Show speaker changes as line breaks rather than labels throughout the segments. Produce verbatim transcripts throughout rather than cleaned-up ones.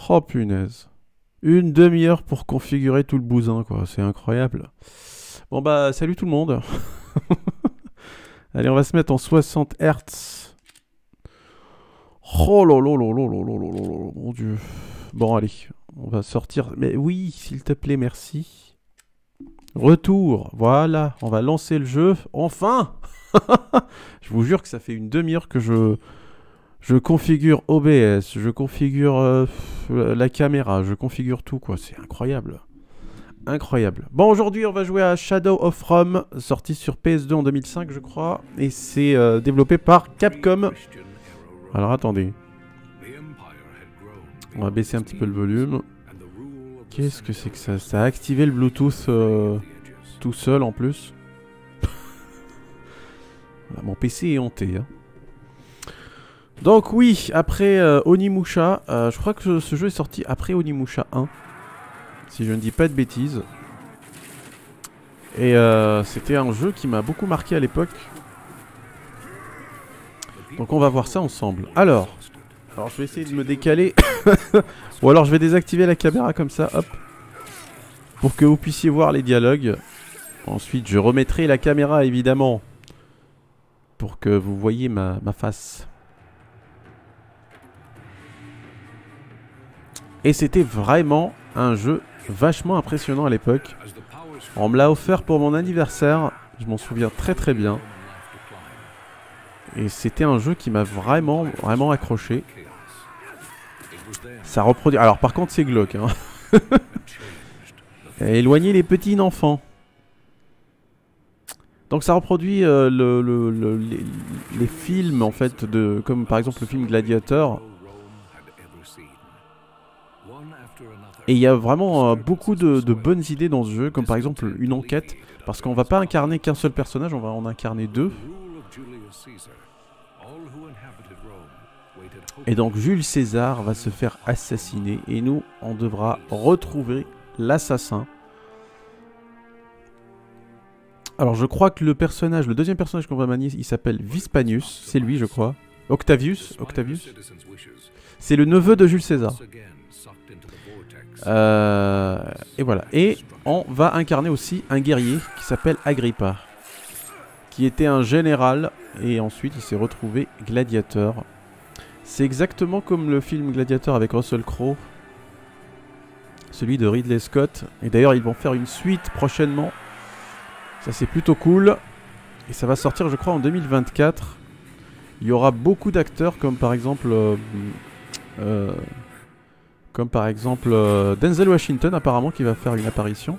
Oh punaise. Une demi-heure pour configurer tout le bousin, quoi. C'est incroyable. Bon bah, salut tout le monde. Allez, on va se mettre en soixante hertz. Oh là là là là là là là là là, mon dieu. Bon, allez, on va sortir. Mais oui, s'il te plaît, merci. Retour, voilà, on va lancer le jeu. Enfin. Je vous jure que ça fait une demi-heure que je... Je configure O B S, je configure euh, la caméra, je configure tout, quoi. C'est incroyable. Incroyable. Bon, aujourd'hui, on va jouer à Shadow of Rome, sorti sur P S deux en deux mille cinq, je crois. Et c'est euh, développé par Capcom. Alors, attendez. On va baisser un petit peu le volume. Qu'est-ce que c'est que ça? Ça a activé le Bluetooth euh, tout seul, en plus. Voilà, mon P C est hanté, hein. Donc oui, après euh, Onimusha, euh, je crois que ce jeu est sorti après Onimusha un, si je ne dis pas de bêtises. Et euh, c'était un jeu qui m'a beaucoup marqué à l'époque. Donc on va voir ça ensemble. Alors, alors je vais essayer de me décaler. Ou alors je vais désactiver la caméra comme ça, hop. Pour que vous puissiez voir les dialogues. Ensuite je remettrai la caméra évidemment. Pour que vous voyez ma, ma face. Et c'était vraiment un jeu vachement impressionnant à l'époque. On me l'a offert pour mon anniversaire, je m'en souviens très très bien. Et c'était un jeu qui m'a vraiment, vraiment accroché. Ça reproduit... Alors par contre c'est glauque, hein. Éloignez les petits enfants. Donc ça reproduit euh, le, le, le, les, les films en fait, de, comme par exemple le film Gladiator. Et il y a vraiment euh, beaucoup de, de bonnes idées dans ce jeu, comme par exemple une enquête, parce qu'on va pas incarner qu'un seul personnage, on va en incarner deux. Et donc Jules César va se faire assassiner, et nous, on devra retrouver l'assassin. Alors je crois que le personnage, le deuxième personnage qu'on va manier, il s'appelle Vespanius, c'est lui je crois. Octavius, Octavius. C'est le neveu de Jules César. Euh, et voilà. Et on va incarner aussi un guerrier qui s'appelle Agrippa, qui était un général et ensuite il s'est retrouvé gladiateur. C'est exactement comme le film Gladiator avec Russell Crowe, celui de Ridley Scott. Et d'ailleurs ils vont faire une suite prochainement. Ça c'est plutôt cool. Et ça va sortir je crois en deux mille vingt-quatre. Il y aura beaucoup d'acteurs comme par exemple... Euh, euh, Comme par exemple euh, Denzel Washington apparemment qui va faire une apparition.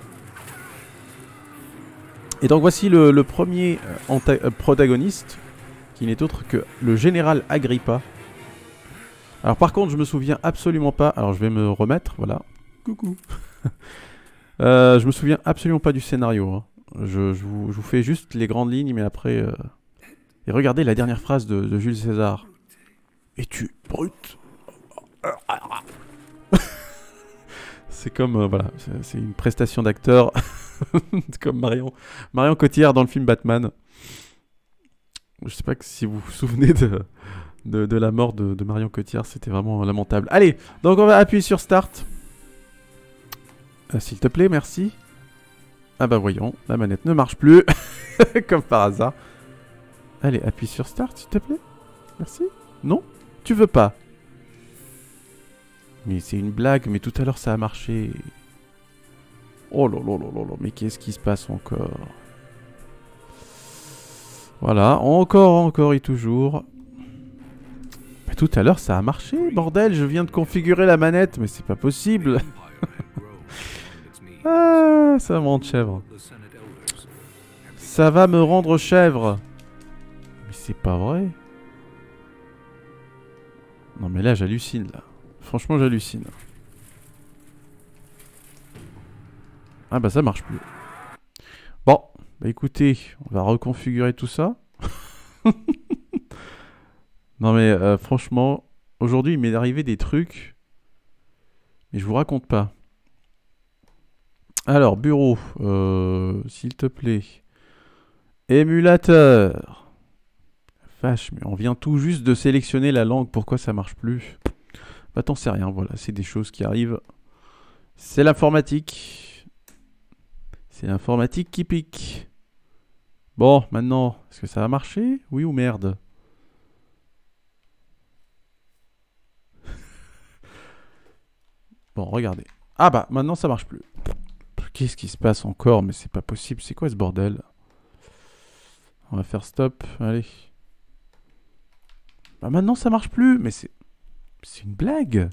Et donc voici le, le premier euh, euh, protagoniste, qui n'est autre que le général Agrippa. Alors par contre je me souviens absolument pas, alors je vais me remettre, voilà. Coucou. euh, je me souviens absolument pas du scénario, hein. je, je, vous, je vous fais juste les grandes lignes, mais après... Euh... Et regardez la dernière phrase de, de Jules César. Es-tu brute? C'est comme, euh, voilà, c'est une prestation d'acteur. Comme Marion, Marion Cotillard dans le film Batman. Je sais pas si vous vous souvenez de, de, de la mort de, de Marion Cotillard, c'était vraiment lamentable. Allez, donc on va appuyer sur Start. Euh, S'il te plaît, merci. Ah bah voyons, la manette ne marche plus. Comme par hasard. Allez, appuie sur Start, s'il te plaît. Merci. Non? Tu veux pas? Mais c'est une blague, mais tout à l'heure ça a marché. Oh là là là là là, mais qu'est-ce qui se passe encore? Voilà, encore, encore et toujours. Mais tout à l'heure ça a marché, bordel, je viens de configurer la manette, mais c'est pas possible. Ah, ça va me rendre chèvre. Ça va me rendre chèvre. Mais c'est pas vrai. Non mais là j'hallucine là. Franchement, j'hallucine. Ah bah ça marche plus. Bon, bah écoutez, on va reconfigurer tout ça. Non mais euh, franchement, aujourd'hui il m'est arrivé des trucs, mais je vous raconte pas. Alors, bureau, euh, s'il te plaît. Émulateur. Vache, mais on vient tout juste de sélectionner la langue, pourquoi ça marche plus? Bah t'en sais rien, voilà, c'est des choses qui arrivent. C'est l'informatique. C'est l'informatique qui pique. Bon, maintenant, est-ce que ça va marcher? Oui ou merde? Bon, regardez. Ah bah, maintenant ça marche plus. Qu'est-ce qui se passe encore? Mais c'est pas possible. C'est quoi ce bordel? On va faire stop. Allez. Bah maintenant ça marche plus. Mais c'est... C'est une blague.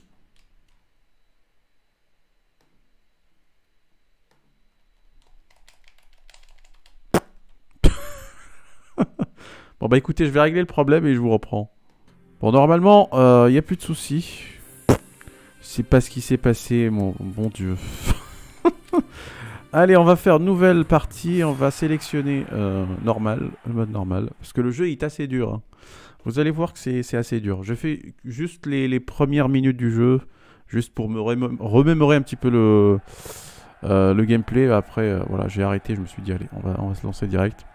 Bon bah écoutez, je vais régler le problème et je vous reprends. Bon, normalement, il euh, n'y a plus de soucis. C'est pas ce qui s'est passé, mon bon Dieu. Allez, on va faire nouvelle partie. On va sélectionner euh, normal, le mode normal. Parce que le jeu est assez dur. Hein. Vous allez voir que c'est assez dur. Je fais juste les, les premières minutes du jeu. Juste pour me remémorer un petit peu le, euh, le gameplay. Après, euh, voilà, j'ai arrêté. Je me suis dit, allez, on va, on va se lancer direct.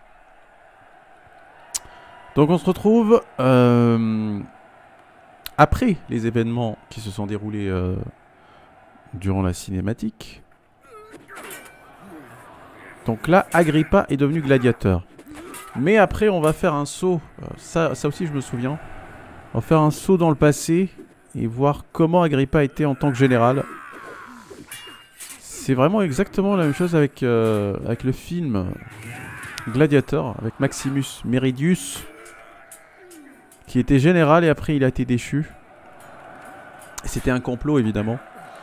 Donc on se retrouve euh, après les événements qui se sont déroulés euh, durant la cinématique. Donc là, Agrippa est devenu gladiateur. Mais après, on va faire un saut. Ça, ça aussi, je me souviens. On va faire un saut dans le passé et voir comment Agrippa était en tant que général. C'est vraiment exactement la même chose avec, euh, avec le film Gladiator, avec Maximus Meridius, qui était général et après il a été déchu. C'était un complot évidemment.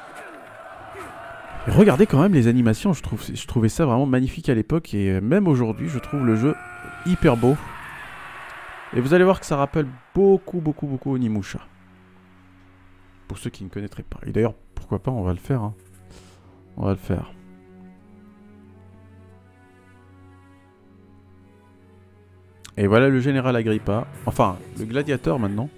Et regardez quand même les animations, je, trouve, je trouvais ça vraiment magnifique à l'époque et même aujourd'hui je trouve le jeu hyper beau. Et vous allez voir que ça rappelle beaucoup beaucoup beaucoup Onimusha. Pour ceux qui ne connaîtraient pas. Et d'ailleurs pourquoi pas, on va le faire. Hein. On va le faire. Et voilà le général Agrippa. Enfin, le gladiateur maintenant.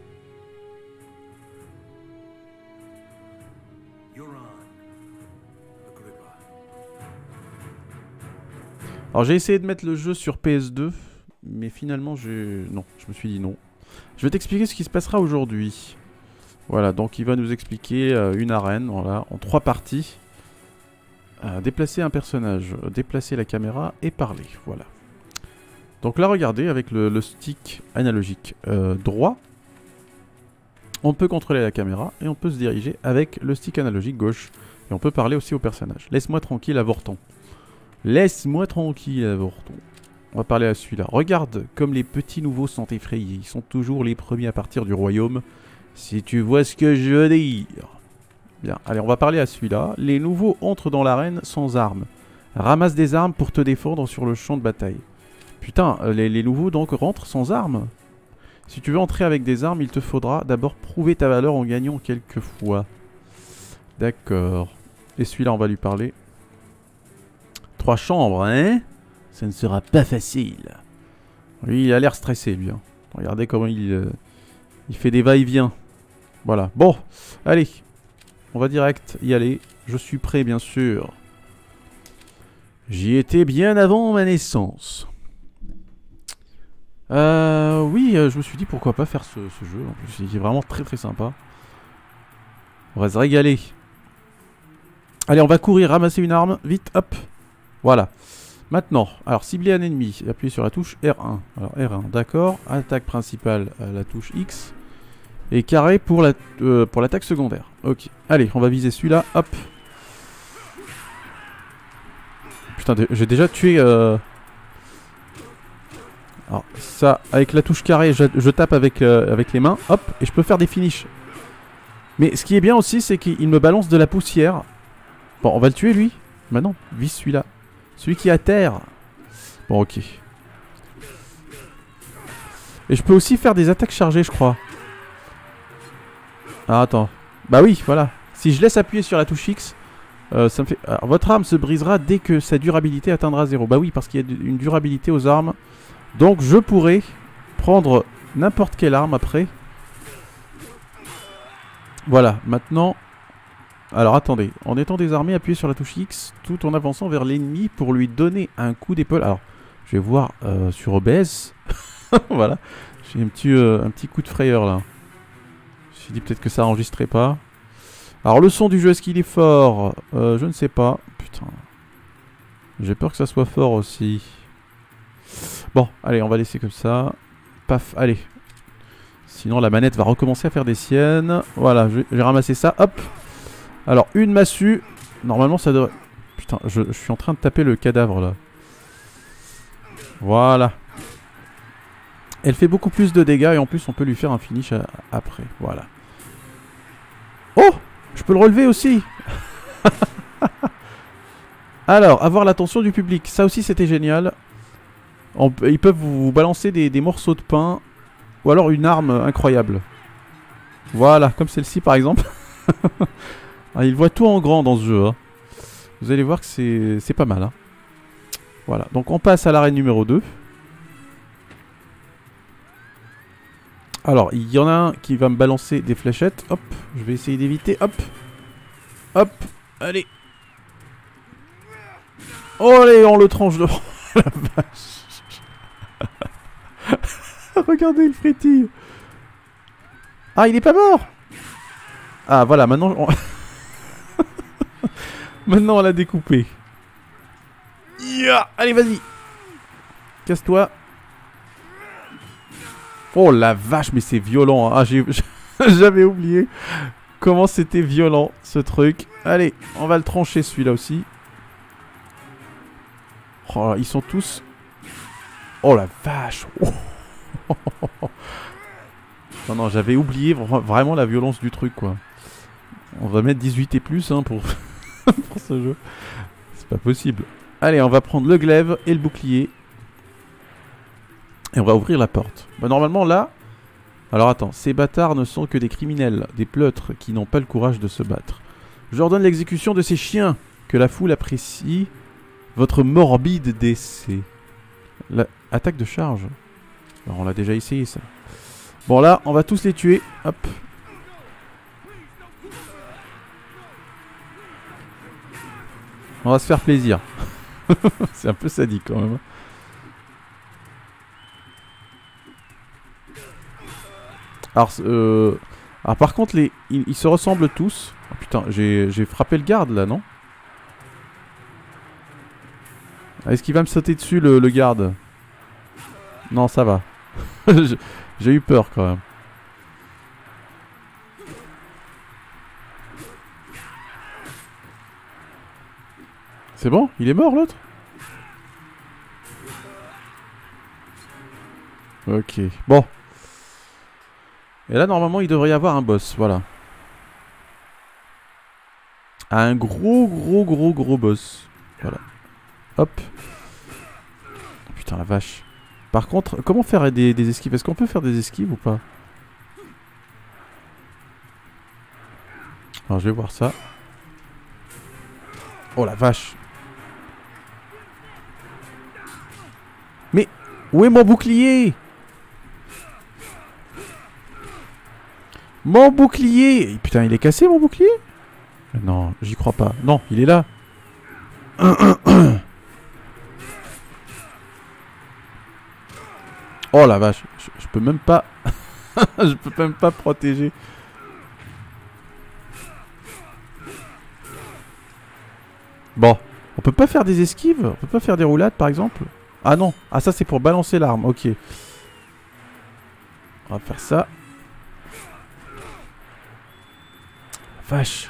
Alors j'ai essayé de mettre le jeu sur P S deux. Mais finalement, je... non, je me suis dit non. Je vais t'expliquer ce qui se passera aujourd'hui. Voilà, donc il va nous expliquer euh, une arène, voilà, en trois parties. Euh, déplacer un personnage, déplacer la caméra et parler, voilà. Donc là, regardez, avec le, le stick analogique euh, droit, on peut contrôler la caméra et on peut se diriger avec le stick analogique gauche. Et on peut parler aussi au personnage. Laisse-moi tranquille, avorton. Laisse-moi tranquille, avorton. On va parler à celui-là. Regarde comme les petits nouveaux sont effrayés. Ils sont toujours les premiers à partir du royaume. Si tu vois ce que je veux dire. Bien, allez, on va parler à celui-là. Les nouveaux entrent dans l'arène sans armes. Ramasse des armes pour te défendre sur le champ de bataille. Putain, les, les nouveaux donc rentrent sans armes. Si tu veux entrer avec des armes, il te faudra d'abord prouver ta valeur en gagnant quelques fois. D'accord. Et celui-là, on va lui parler. Trois chambres, hein? Ça ne sera pas facile. Lui, il a l'air stressé, lui. Hein. Regardez comment il, euh, il fait des va-et-vient. Voilà. Bon, allez. On va direct y aller. Je suis prêt, bien sûr. J'y étais bien avant ma naissance. Euh, oui, euh, je me suis dit pourquoi pas faire ce, ce jeu. En plus, il est vraiment très très sympa. On va se régaler. Allez, on va courir, ramasser une arme. Vite, hop. Voilà. Maintenant, alors cibler un ennemi. Appuyez sur la touche R un. Alors R un, d'accord. Attaque principale à la touche X. Et carré pour la euh, pour l'attaque secondaire. Ok. Allez, on va viser celui-là. Hop. Putain, j'ai déjà tué... Euh... Alors ça, avec la touche carré, je, je tape avec, euh, avec les mains, hop, et je peux faire des finishes. Mais ce qui est bien aussi, c'est qu'il me balance de la poussière. Bon, on va le tuer lui. Maintenant, vise celui-là. Celui qui est à terre. Bon, ok. Et je peux aussi faire des attaques chargées, je crois. Ah, attends. Bah oui, voilà. Si je laisse appuyer sur la touche X, euh, ça me fait... Alors, votre arme se brisera dès que sa durabilité atteindra zéro. Bah oui, parce qu'il y a une durabilité aux armes. Donc je pourrais prendre n'importe quelle arme après. Voilà, maintenant... Alors attendez, en étant désarmé, appuyez sur la touche X tout en avançant vers l'ennemi pour lui donner un coup d'épaule. Alors, je vais voir euh, sur O B S. Voilà, j'ai un petit, euh, un petit coup de frayeur là. J'ai dit peut-être que ça enregistrait pas. Alors le son du jeu, est-ce qu'il est fort? euh, Je ne sais pas. Putain. J'ai peur que ça soit fort aussi. Bon, allez, on va laisser comme ça. Paf, allez. Sinon la manette va recommencer à faire des siennes. Voilà, j'ai ramassé ça. Hop. Alors, une massue. Normalement, ça devrait... Putain, je, je suis en train de taper le cadavre, là. Voilà. Elle fait beaucoup plus de dégâts et en plus, on peut lui faire un finish à, après. Voilà. Oh! Je peux le relever aussi. Alors, avoir l'attention du public. Ça aussi, c'était génial. On, ils peuvent vous balancer des, des morceaux de pain. Ou alors une arme incroyable. Voilà, comme celle-ci, par exemple. Ah, il voit tout en grand dans ce jeu. Hein. Vous allez voir que c'est pas mal. Hein. Voilà, donc on passe à l'arène numéro deux. Alors, il y en a un qui va me balancer des fléchettes. Hop, je vais essayer d'éviter. Hop. Hop, allez. Oh, allez, on le tranche de... La vache. Regardez, il frétille. Ah, il est pas mort. Ah, voilà, maintenant... On... Maintenant, on l'a découpé. Yeah. Allez, vas-y. Casse-toi. Oh la vache, mais c'est violent. Hein. Ah, j'avais oublié comment c'était violent, ce truc. Allez, on va le trancher, celui-là aussi. Oh, ils sont tous... Oh la vache. Oh. Non, non, j'avais oublié vraiment la violence du truc, quoi. On va mettre dix-huit et plus, hein, pour... pour ce jeu. C'est pas possible. Allez, on va prendre le glaive et le bouclier. Et on va ouvrir la porte. Bah, normalement, là... Alors, attends. Ces bâtards ne sont que des criminels, des pleutres qui n'ont pas le courage de se battre. J'ordonne l'exécution de ces chiens. Que la foule apprécie votre morbide décès. La... Attaque de charge. Alors, on l'a déjà essayé, ça. Bon, là, on va tous les tuer. Hop. On va se faire plaisir. C'est un peu sadique quand même. Alors, euh... Alors par contre, les... ils, ils se ressemblent tous. Oh, putain, j'ai frappé le garde là, non? Est-ce qu'il va me sauter dessus le, le garde? Non, ça va. J'ai eu peur quand même. C'est bon? Il est mort l'autre? Ok, bon. Et là normalement il devrait y avoir un boss, voilà. Un gros gros gros gros boss. Voilà. Hop. Putain la vache. Par contre, comment faire des, des esquives? Est-ce qu'on peut faire des esquives ou pas? Alors je vais voir ça. Oh la vache. Mais où est mon bouclier? Mon bouclier! Putain, il est cassé mon bouclier? Non, j'y crois pas. Non, il est là. Oh la vache, je, je peux même pas... je peux même pas protéger. Bon, on peut pas faire des esquives? On peut pas faire des roulades par exemple? Ah non, ah ça c'est pour balancer l'arme, ok. On va faire ça. Vache.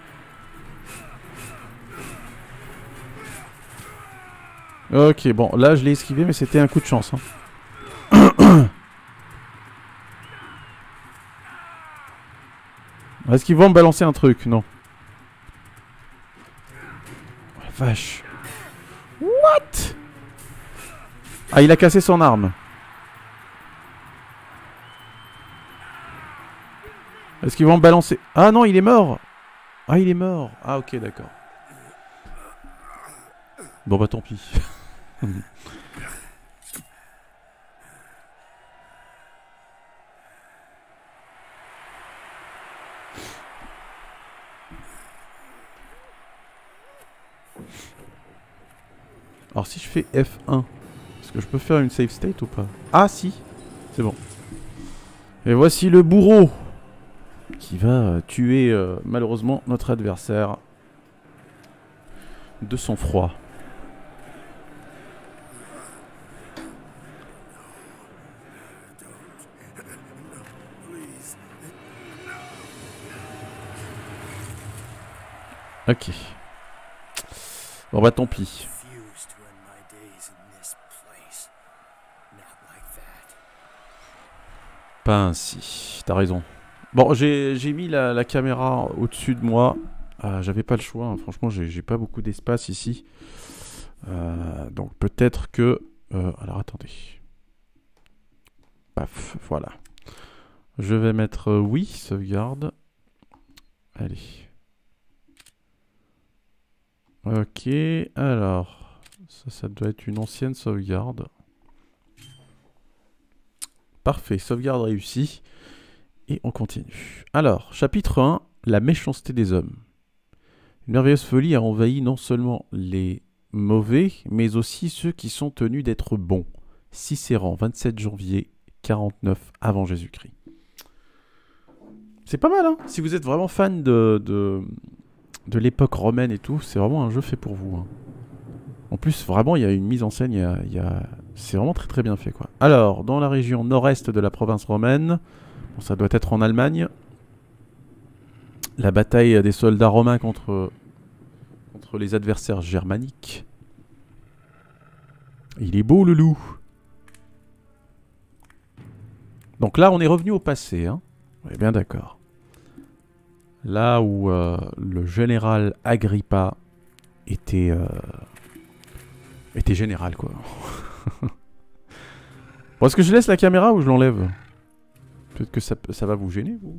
Ok, bon, là je l'ai esquivé, mais c'était un coup de chance. Hein. Est-ce qu'ils vont me balancer un truc? Non. Oh, la vache. What? Ah, il a cassé son arme. Est-ce qu'ils vont me balancer? Ah non, il est mort. Ah, il est mort. Ah, ok, d'accord. Bon, bah tant pis. Alors si je fais F un, est-ce que je peux faire une save state ou pas? Ah si, c'est bon. Et voici le bourreau. qui va euh, tuer euh, malheureusement notre adversaire de son froid. Ok. Bon bah tant pis. Pas ainsi, t'as raison. Bon, j'ai mis la, la caméra au-dessus de moi. Euh, J'avais pas le choix, hein. Franchement, j'ai pas beaucoup d'espace ici. Euh, donc peut-être que... Euh, alors attendez. Paf, voilà. Je vais mettre euh, oui, sauvegarde. Allez. Ok, alors... Ça, ça doit être une ancienne sauvegarde. Parfait, sauvegarde réussie. Et on continue. Alors, chapitre un, la méchanceté des hommes. Une merveilleuse folie a envahi non seulement les mauvais, mais aussi ceux qui sont tenus d'être bons. Cicéran, vingt-sept janvier quarante-neuf avant Jésus-Christ. C'est pas mal, hein. Si vous êtes vraiment fan de, de, de l'époque romaine et tout, c'est vraiment un jeu fait pour vous, hein. En plus, vraiment, il y a une mise en scène, il y a, il y a... c'est vraiment très très bien fait, quoi. Alors, dans la région nord-est de la province romaine, bon, ça doit être en Allemagne, la bataille des soldats romains contre, contre les adversaires germaniques. Il est beau le loup. Donc là, on est revenu au passé, hein. On est bien d'accord. Là où euh, le général Agrippa était... Euh, était général, quoi. Bon, est-ce que je laisse la caméra ou je l'enlève? Peut-être que ça, ça va vous gêner, vous.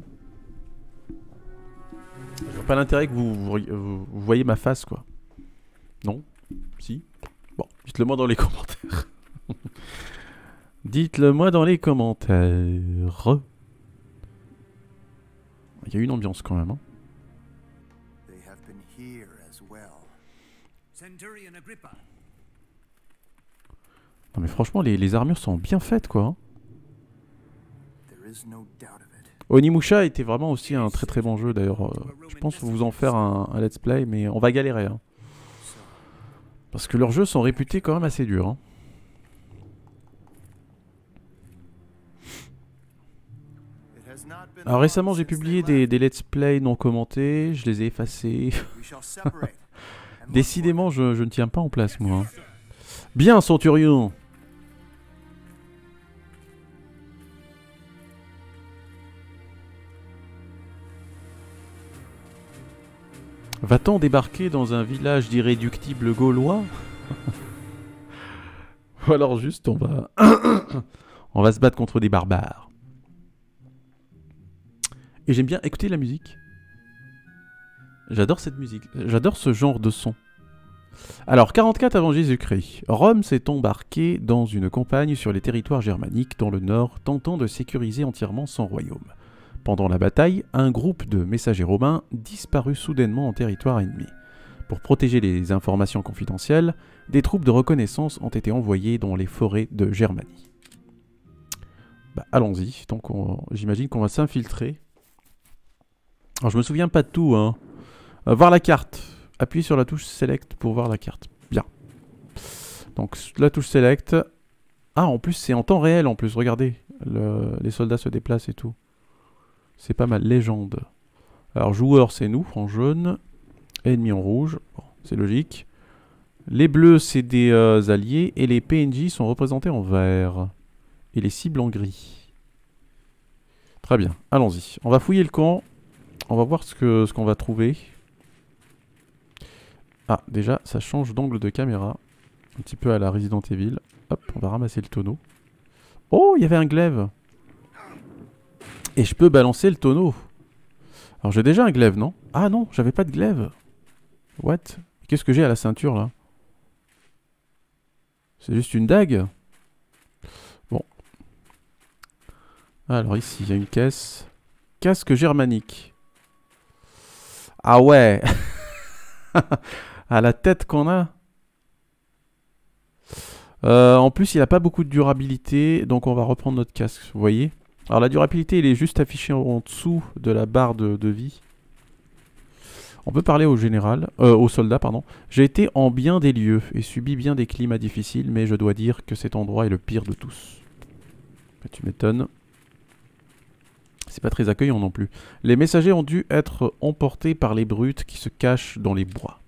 Je vois pas l'intérêt que vous, vous, vous, vous voyez ma face, quoi. Non? Si? Bon, dites-le moi dans les commentaires. Dites-le moi dans les commentaires. Il y a une ambiance quand même, hein. Non mais franchement, les, les armures sont bien faites, quoi. Onimusha était vraiment aussi un très très bon jeu, d'ailleurs. Euh, je pense vous en faire un, un let's play, mais on va galérer, hein. Parce que leurs jeux sont réputés quand même assez durs, hein. Alors récemment, j'ai publié des, des let's play non commentés, je les ai effacés. Décidément, je, je ne tiens pas en place, moi, hein. Bien, Centurion. Va-t-on débarquer dans un village d'irréductibles gaulois? Ou alors juste on va... on va se battre contre des barbares. Et j'aime bien écouter la musique. J'adore cette musique. J'adore ce genre de son. Alors, quarante-quatre avant Jésus-Christ. Rome s'est embarquée dans une campagne sur les territoires germaniques dans le nord, tentant de sécuriser entièrement son royaume. Pendant la bataille, un groupe de messagers romains disparut soudainement en territoire ennemi. Pour protéger les informations confidentielles, des troupes de reconnaissance ont été envoyées dans les forêts de Germanie. Bah, allons-y. Donc, j'imagine qu'on va s'infiltrer. Alors, je me souviens pas de tout, hein. Euh, voir la carte. Appuyez sur la touche Select pour voir la carte. Bien. Donc, la touche Select. Ah, en plus, c'est en temps réel, en plus. Regardez. Le... Les soldats se déplacent et tout. C'est pas mal. Légende. Alors, joueurs, c'est nous, en jaune. Ennemis en rouge. Bon, c'est logique. Les bleus, c'est des euh, alliés. Et les P N J sont représentés en vert. Et les cibles en gris. Très bien. Allons-y. On va fouiller le camp. On va voir ce que ce qu'on va trouver. Ah, déjà, ça change d'angle de caméra. Un petit peu à la Resident Evil. Hop, on va ramasser le tonneau. Oh, il y avait un glaive. Et je peux balancer le tonneau. Alors, j'ai déjà un glaive, non? Ah non, j'avais pas de glaive. What? Qu'est-ce que j'ai à la ceinture, là? C'est juste une dague? Bon. Alors, ici, il y a une caisse. Casque germanique. Ah ouais. À la tête qu'on a. Euh, en plus, il n'a pas beaucoup de durabilité. Donc, on va reprendre notre casque. Vous voyez? Alors la durabilité, il est juste affiché en, en dessous de la barre de, de vie. On peut parler au général, euh, au soldat, pardon. J'ai été en bien des lieux et subi bien des climats difficiles, mais je dois dire que cet endroit est le pire de tous. Tu m'étonnes. C'est pas très accueillant non plus. Les messagers ont dû être emportés par les brutes qui se cachent dans les bois.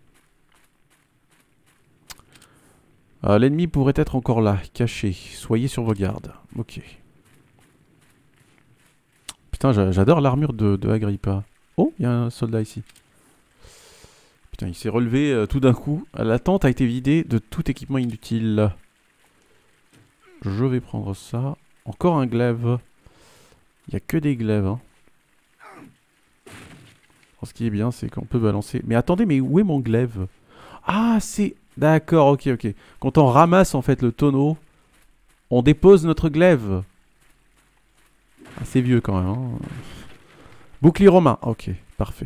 Euh, L'ennemi pourrait être encore là, caché. Soyez sur vos gardes. Ok. Putain, j'adore l'armure de, de Agrippa. Oh, il y a un soldat ici. Putain, il s'est relevé euh, tout d'un coup. La tente a été vidée de tout équipement inutile. Je vais prendre ça. Encore un glaive. Il n'y a que des glaives. Hein. Alors, ce qui est bien, c'est qu'on peut balancer. Mais attendez, mais où est mon glaive? Ah, c'est... D'accord, ok, ok. Quand on ramasse en fait le tonneau, on dépose notre glaive. Ah, c'est vieux quand même. Hein. Bouclier romain. Ok, parfait.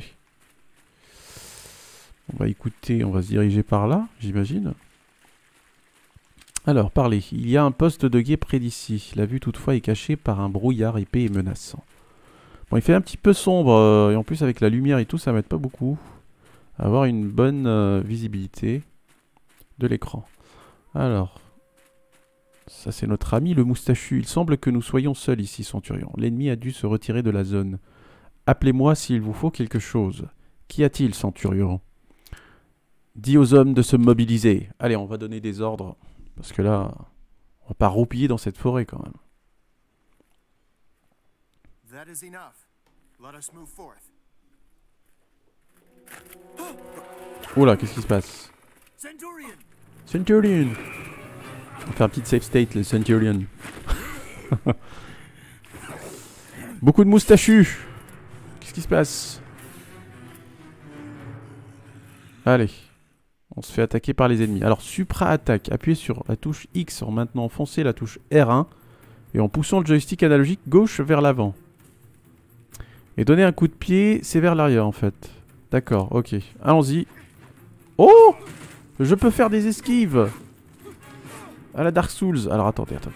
On va écouter, on va se diriger par là, j'imagine. Alors, parlez. Il y a un poste de guet près d'ici. La vue toutefois est cachée par un brouillard épais et menaçant. Bon, il fait un petit peu sombre, euh, et en plus avec la lumière et tout, ça m'aide pas beaucoup. Avoir une bonne euh, visibilité de l'écran. Alors, ça c'est notre ami le moustachu. Il semble que nous soyons seuls ici, Centurion. L'ennemi a dû se retirer de la zone. Appelez-moi s'il vous faut quelque chose. Qu'y a-t-il, Centurion? Dis aux hommes de se mobiliser. Allez, on va donner des ordres. Parce que là, on va pas roupiller dans cette forêt quand même. Oula, qu'est-ce qui se passe? Centurion. On va faire un petit safe state, les Centurion. Beaucoup de moustachus. Qu'est-ce qui se passe? Allez. On se fait attaquer par les ennemis. Alors, supra-attaque. Appuyez sur la touche X en maintenant enfoncer la touche R un. Et en poussant le joystick analogique gauche vers l'avant. Et donner un coup de pied, c'est vers l'arrière en fait. D'accord, ok. Allons-y. Oh! Je peux faire des esquives! À la Dark Souls. Alors attendez, attendez.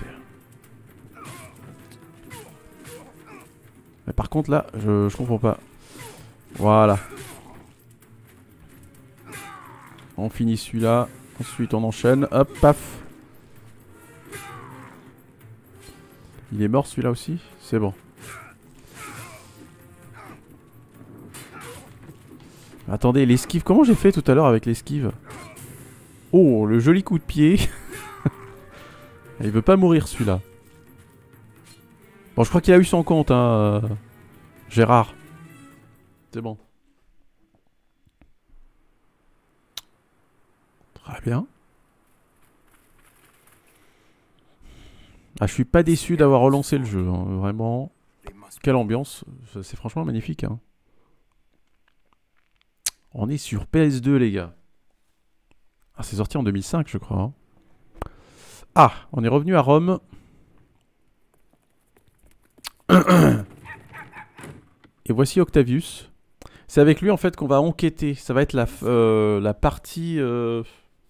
Mais par contre là, je, je comprends pas. Voilà. On finit celui-là. Ensuite on enchaîne. Hop, paf. Il est mort celui-là aussi? C'est bon. Attendez, l'esquive. Comment j'ai fait tout à l'heure avec l'esquive? Oh, le joli coup de pied. Il veut pas mourir celui-là. Bon, je crois qu'il a eu son compte, hein. Euh, Gérard. C'est bon. Très bien. Ah, je suis pas déçu d'avoir relancé le jeu. Hein. Vraiment. Quelle ambiance. C'est franchement magnifique. Hein. On est sur P S deux, les gars. Ah, c'est sorti en deux mille cinq, je crois. Hein. Ah, on est revenu à Rome. Et voici Octavius. C'est avec lui, en fait, qu'on va enquêter. Ça va être la, euh, la partie... Euh,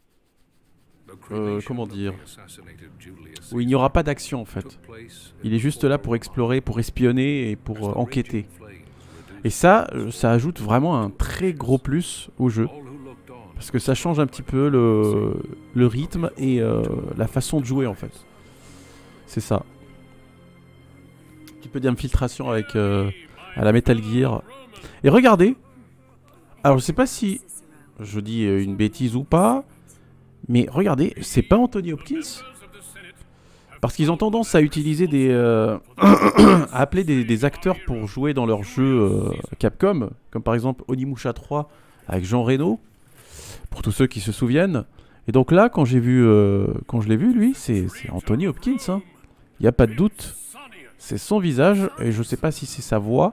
euh, comment dire, où il n'y aura pas d'action, en fait. Il est juste là pour explorer, pour espionner et pour euh, enquêter. Et ça, ça ajoute vraiment un très gros plus au jeu. Parce que ça change un petit peu le, le rythme et euh, la façon de jouer en fait. C'est ça. Un petit peu d'infiltration avec euh, à la Metal Gear. Et regardez. Alors je sais pas si je dis une bêtise ou pas. Mais regardez, c'est pas Anthony Hopkins. Parce qu'ils ont tendance à utiliser des... Euh, à appeler des, des acteurs pour jouer dans leurs jeux euh, Capcom. Comme par exemple Onimusha trois avec Jean Reno. Pour tous ceux qui se souviennent. Et donc là, quand j'ai vu, euh, quand je l'ai vu, lui, c'est Anthony Hopkins. Il hein. n'y a pas de doute. C'est son visage, et je sais pas si c'est sa voix.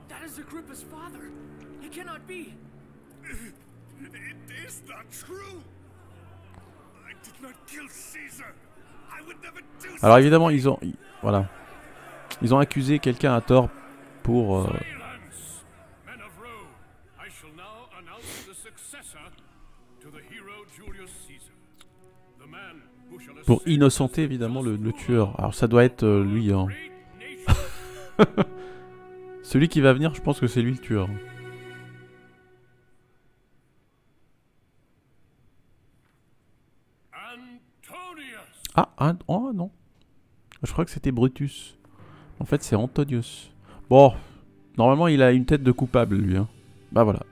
Alors évidemment, ils ont, ils, voilà, ils ont accusé quelqu'un à tort pour. Euh, Pour innocenter évidemment le, le tueur. Alors ça doit être euh, lui. Hein. Celui qui va venir, je pense que c'est lui le tueur. Ah, ah, oh non. Je crois que c'était Brutus. En fait, c'est Antonius. Bon, normalement, il a une tête de coupable, lui. Hein. Bah voilà.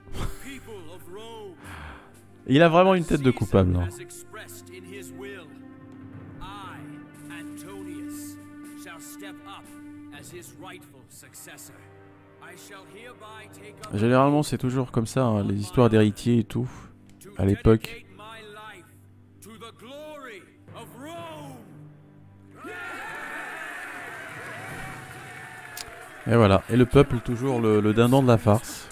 Il a vraiment une tête de coupable. Hein. Généralement, c'est toujours comme ça, hein, les histoires d'héritiers et tout, à l'époque. Et voilà, et le peuple, toujours le, le dindon de la farce.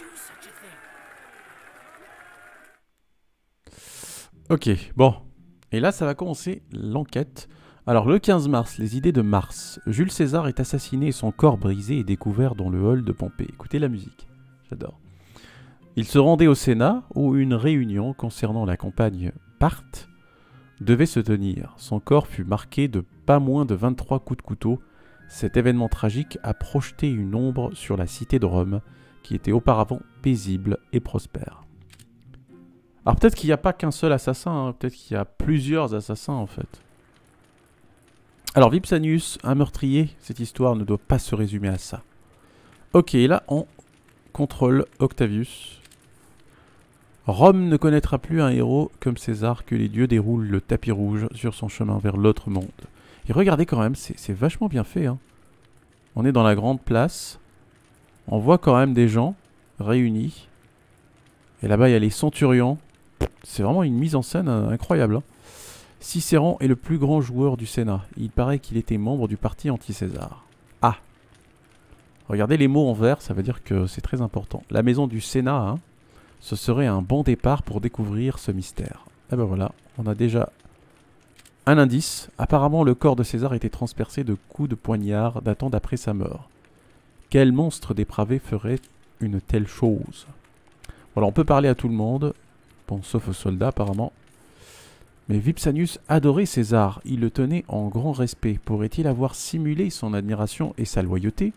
Ok, bon. Et là, ça va commencer l'enquête. Alors, le quinze mars, les idées de Mars. Jules César est assassiné et son corps brisé et découvert dans le hall de Pompée. Écoutez la musique, j'adore. Il se rendait au Sénat où une réunion concernant la campagne Parthe devait se tenir. Son corps fut marqué de pas moins de vingt-trois coups de couteau. Cet événement tragique a projeté une ombre sur la cité de Rome, qui était auparavant paisible et prospère. Alors peut-être qu'il n'y a pas qu'un seul assassin, hein. Peut-être qu'il y a plusieurs assassins en fait. Alors Vipsanius, un meurtrier, cette histoire ne doit pas se résumer à ça. Ok, là on contrôle Octavius. Rome ne connaîtra plus un héros comme César, que les dieux déroulent le tapis rouge sur son chemin vers l'autre monde. Et regardez quand même, c'est vachement bien fait. Hein. On est dans la grande place. On voit quand même des gens réunis. Et là-bas, il y a les centurions. C'est vraiment une mise en scène euh, incroyable. Hein. Cicéron est le plus grand joueur du Sénat. Il paraît qu'il était membre du parti anti-César. Ah. Regardez les mots en vert, ça veut dire que c'est très important. La maison du Sénat, hein, ce serait un bon départ pour découvrir ce mystère. Et ben voilà, on a déjà un indice. Apparemment, le corps de César était transpercé de coups de poignard datant d'après sa mort. Quel monstre dépravé ferait une telle chose? Voilà, on peut parler à tout le monde. Bon, sauf aux soldats, apparemment. Mais Vipsanius adorait César. Il le tenait en grand respect. Pourrait-il avoir simulé son admiration et sa loyauté?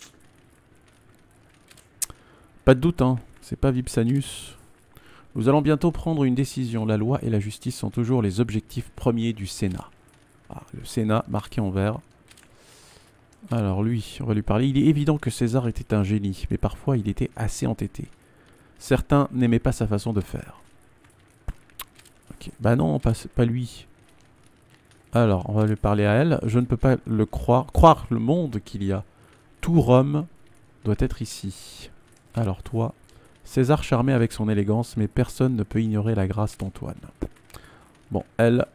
Pas de doute, hein. C'est pas Vipsanius. Nous allons bientôt prendre une décision. La loi et la justice sont toujours les objectifs premiers du Sénat. Ah, le Sénat marqué en vert. Alors lui, on va lui parler. Il est évident que César était un génie, mais parfois il était assez entêté. Certains n'aimaient pas sa façon de faire. Ok, bah non, pas, pas lui. Alors, on va lui parler à elle. Je ne peux pas le croire. Croire le monde qu'il y a. Tout Rome doit être ici. Alors toi... César charmait avec son élégance, mais personne ne peut ignorer la grâce d'Antoine. Bon, elle...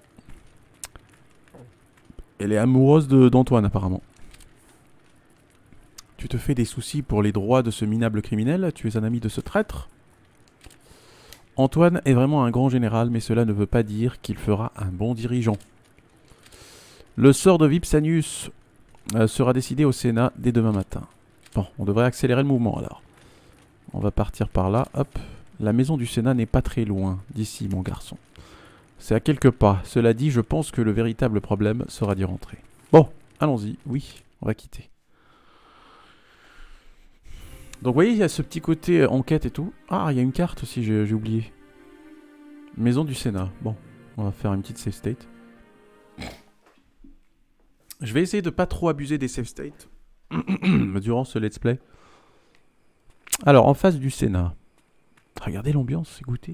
Elle est amoureuse d'Antoine, apparemment. Tu te fais des soucis pour les droits de ce minable criminel? Tu es un ami de ce traître? Antoine est vraiment un grand général, mais cela ne veut pas dire qu'il fera un bon dirigeant. Le sort de Vipsanius euh, sera décidé au Sénat dès demain matin. Bon, on devrait accélérer le mouvement, alors. On va partir par là, hop. La maison du Sénat n'est pas très loin d'ici, mon garçon. C'est à quelques pas. Cela dit, je pense que le véritable problème sera d'y rentrer. Bon, allons-y. Oui, on va quitter. Donc, vous voyez, il y a ce petit côté enquête et tout. Ah, il y a une carte aussi, j'ai oublié. Maison du Sénat. Bon, on va faire une petite save state. Je vais essayer de pas trop abuser des save states durant ce let's play. Alors, en face du Sénat. Regardez l'ambiance, écoutez.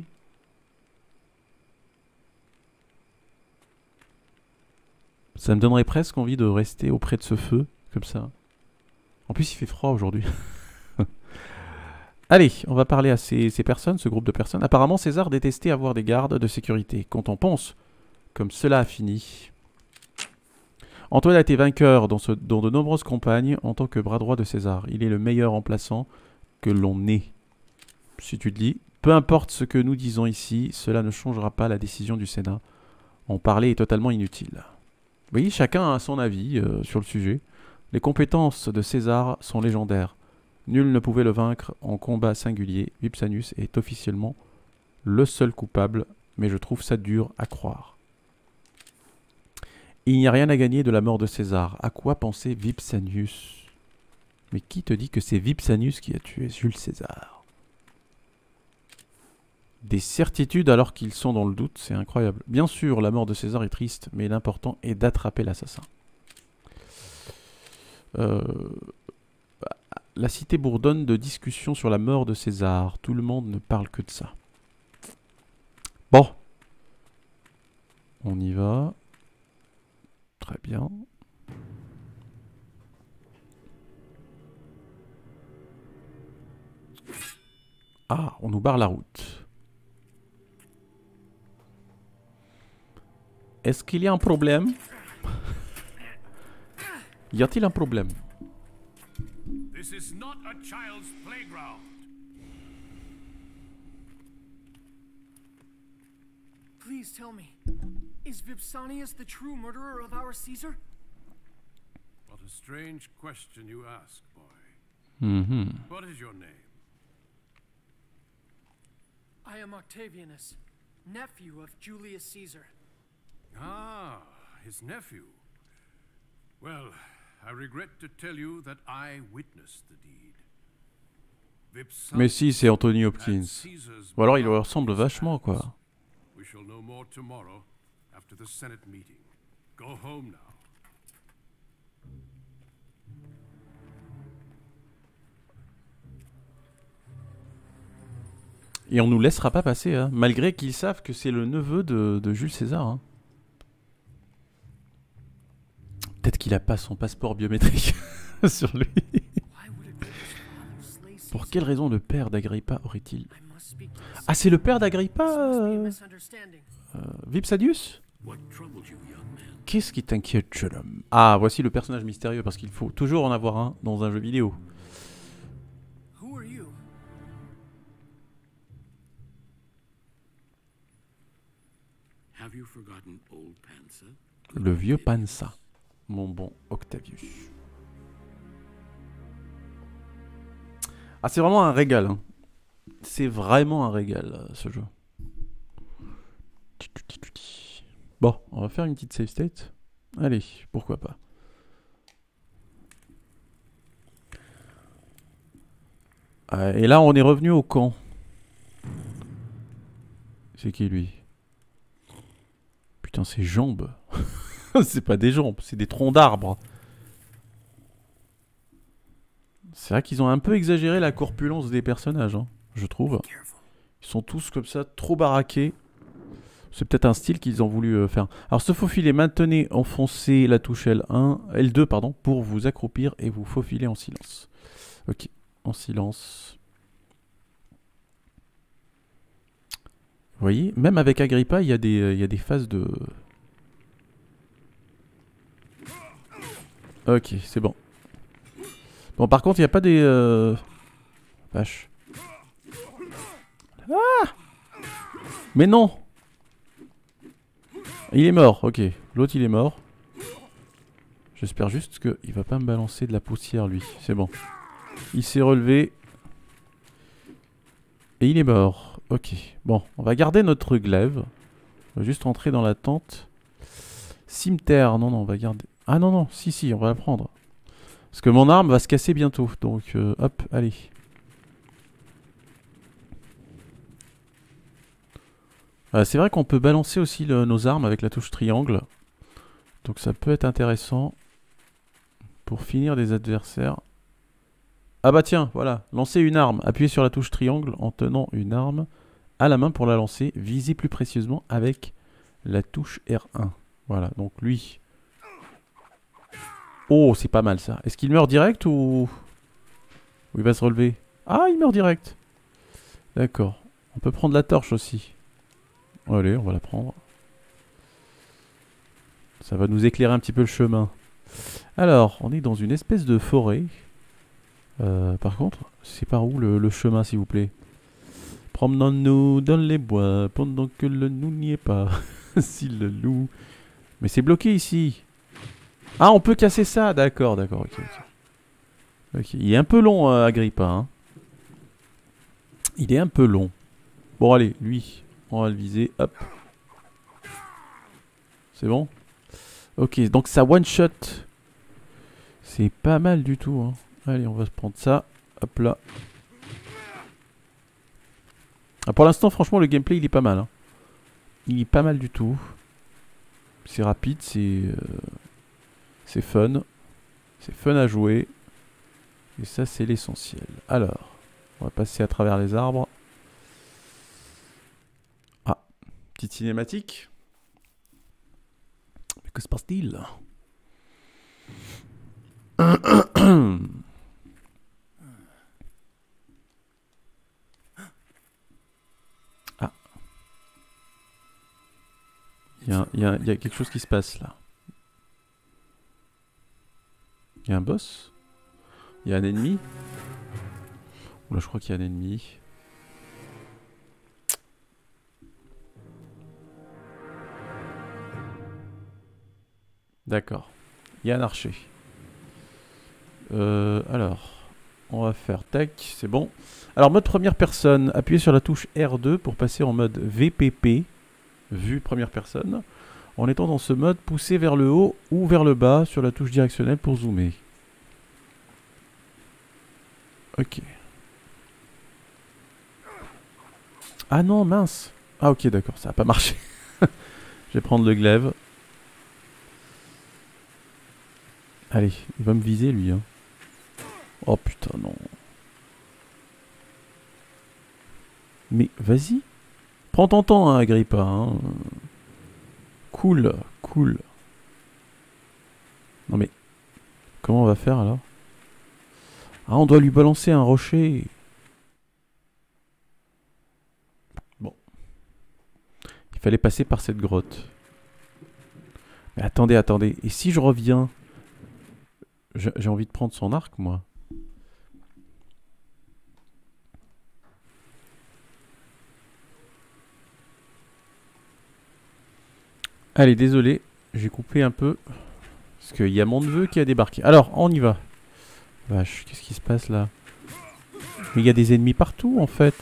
Ça me donnerait presque envie de rester auprès de ce feu, comme ça. En plus, il fait froid aujourd'hui. Allez, on va parler à ces, ces personnes, ce groupe de personnes. Apparemment, César détestait avoir des gardes de sécurité. Quand on pense comme cela a fini... Antoine a été vainqueur dans, ce, dans de nombreuses campagnes en tant que bras droit de César. Il est le meilleur remplaçant que l'on ait. Si tu te dis, peu importe ce que nous disons ici, cela ne changera pas la décision du Sénat. En parler est totalement inutile. Oui, chacun a son avis euh, sur le sujet. Les compétences de César sont légendaires. Nul ne pouvait le vaincre en combat singulier. Vipsanius est officiellement le seul coupable, mais je trouve ça dur à croire. Il n'y a rien à gagner de la mort de César. À quoi pensait Vipsanius? Mais qui te dit que c'est Vipsanius qui a tué Jules César? Des certitudes alors qu'ils sont dans le doute, c'est incroyable. Bien sûr, la mort de César est triste, mais l'important est d'attraper l'assassin. Euh... La cité bourdonne de discussions sur la mort de César. Tout le monde ne parle que de ça. Bon. On y va. Très bien. Ah, on nous barre la route. Est-ce qu'il y a un problème? Y a-t-il un problème?
This is not a child's playground.
Please tell me, is Vipsanius the true murderer of our Caesar?
What a strange question you ask, boy.
Mm-hmm.
What is your name?
I am Octavianus, nephew of Julius Caesar.
Ah, his nephew. Well, I regret to tell you that I witnessed the deed.
Mais si, c'est Anthony Hopkins. Ou alors il lui ressemble vachement, quoi.
We shall know more tomorrow after the Senate meeting. Go home now.
Et on nous laissera pas passer, hein, malgré qu'ils savent que c'est le neveu de, de Jules César. Hein. Peut-être qu'il a pas son passeport biométrique sur lui. Pour quelle raison le père d'Agrippa aurait-il... Ah, c'est le père d'Agrippa euh... euh, Vipsanius? Qu'est-ce qui t'inquiète, jeune homme? Ah, voici le personnage mystérieux, parce qu'il faut toujours en avoir un dans un jeu vidéo. Le vieux Pansa, mon bon Octavius. Ah, c'est vraiment un régal. Hein. C'est vraiment un régal, ce jeu. Bon, on va faire une petite save state. Allez, pourquoi pas. Euh, et là, on est revenu au camp. C'est qui, lui? Putain, ses jambes. C'est pas des jambes, c'est des troncs d'arbres. C'est vrai qu'ils ont un peu exagéré la corpulence des personnages, hein, je trouve. Ils sont tous comme ça, trop baraqués. C'est peut-être un style qu'ils ont voulu euh, faire. Alors, se faufiler, maintenez enfoncez la touche L un, L deux pardon, pour vous accroupir et vous faufiler en silence. Ok, en silence. Vous voyez, même avec Agrippa, il y a des, euh, il y a des phases de... Ok, c'est bon. Bon, par contre, il n'y a pas des... Euh... Vache. Ah! Mais non! Il est mort, ok. L'autre, il est mort. J'espère juste qu'il va pas me balancer de la poussière, lui. C'est bon. Il s'est relevé. Et il est mort. Ok. Bon, on va garder notre glaive. On va juste rentrer dans la tente. Cimetière. Non, non, on va garder... Ah non, non. Si, si, on va la prendre. Parce que mon arme va se casser bientôt. Donc, euh, hop, allez. Euh, c'est vrai qu'on peut balancer aussi le, nos armes avec la touche triangle. Donc ça peut être intéressant. Pour finir des adversaires. Ah bah tiens, voilà. Lancer une arme. Appuyez sur la touche triangle en tenant une arme à la main pour la lancer. Visez plus précieusement avec la touche R un. Voilà, donc lui... Oh, c'est pas mal ça. Est-ce qu'il meurt direct ou... ou il va se relever? Ah, il meurt direct. D'accord. On peut prendre la torche aussi. Allez, on va la prendre. Ça va nous éclairer un petit peu le chemin. Alors, on est dans une espèce de forêt. Euh, par contre, c'est par où le, le chemin, s'il vous plaît? Promenons-nous dans les bois pendant que le loup n'y est pas. Si le loup... Mais c'est bloqué ici. Ah, on peut casser ça. D'accord, d'accord. Okay, okay. Ok, il est un peu long, euh, Agrippa. Hein. Il est un peu long. Bon, allez, lui, on va le viser. Hop. C'est bon? Ok, donc ça one shot. C'est pas mal du tout. Hein. Allez, on va se prendre ça. Hop là. Ah, pour l'instant, franchement, le gameplay, il est pas mal. Hein. Il est pas mal du tout. C'est rapide, c'est... Euh, c'est fun. C'est fun à jouer. Et ça, c'est l'essentiel. Alors, on va passer à travers les arbres. Ah, petite cinématique. Mais que se passe-t-il? Ah. Il y a, il y a, il y a quelque chose qui se passe là. Il y a un boss? Il y a un ennemi? Oula, je crois qu'il y a un ennemi. D'accord. Il y a un archer. Euh, alors, on va faire tac, c'est bon. Alors, mode première personne. Appuyez sur la touche R deux pour passer en mode V P P, vue première personne. En étant dans ce mode, poussez vers le haut ou vers le bas sur la touche directionnelle pour zoomer. Ok. Ah non, mince. Ah ok, d'accord, ça n'a pas marché. Je vais prendre le glaive. Allez, il va me viser lui. Hein. Oh putain, non. Mais vas-y. Prends ton temps, hein, Agrippa. Hein. Cool, cool. Non mais, comment on va faire alors? Ah, on doit lui balancer un rocher. Bon. Il fallait passer par cette grotte. Mais attendez, attendez. Et si je reviens? J'ai envie de prendre son arc, moi. Allez, désolé. J'ai coupé un peu. Parce qu'il y a mon neveu qui a débarqué. Alors, on y va. Vache, qu'est-ce qui se passe là? Mais il y a des ennemis partout, en fait.